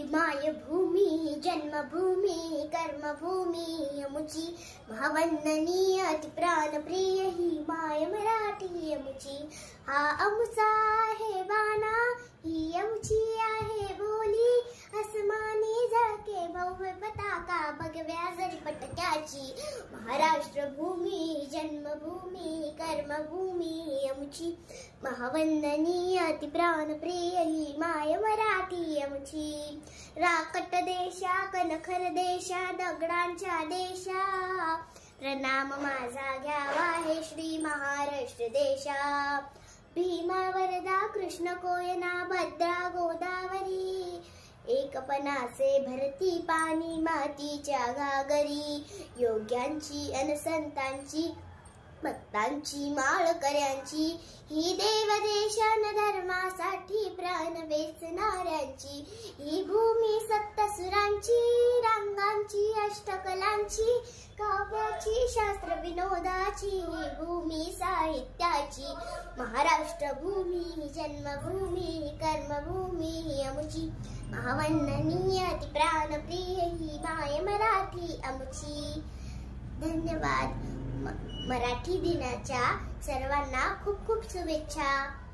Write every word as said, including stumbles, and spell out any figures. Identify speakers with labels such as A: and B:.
A: माय भूमी जन्मभूमी कर्मभूमी अमुची महावंदनीय अति प्राणप्रिय ही माय मराठी अमुची हा अमुचा आहे बाणा ही अमुची आहे बोली आसमानी झळके भव्य पताका भगव्या जरी पटक्याची महाराष्ट्र भूमी जन्मभूमी कर्मभूमी अमुची महावंदनीय अति प्राणप्रिय ही माय मराठी अमुची राकट देशा कनखर देशा दगडांच्या देशा प्रणाम माझा घ्यावा हे श्री महाराष्ट्र देशा भीमा वरदा कृष्ण कोयना भद्रा गोदावरी एकपणाचे भरती पाणी मातीच्या घागरी योग्यांची अनसंतांची भक्तांची माळकऱ्यांची ही देवदेशन धर्मासाठी प्राण वेचणाऱ्यांची ही भूमी सप्तसुरांची रांगांची अष्टकलांची काव्याची शास्त्र विनोदाची ही भूमी साहित्याची महाराष्ट्र भूमी जन्मभूमी कर्मभूमी अमुची महावंदनीय अति प्राणप्रिय ही माय मराठी अमुची। धन्यवाद। मराठी दिनाच्या सर्वांना खूप खूप शुभेच्छा।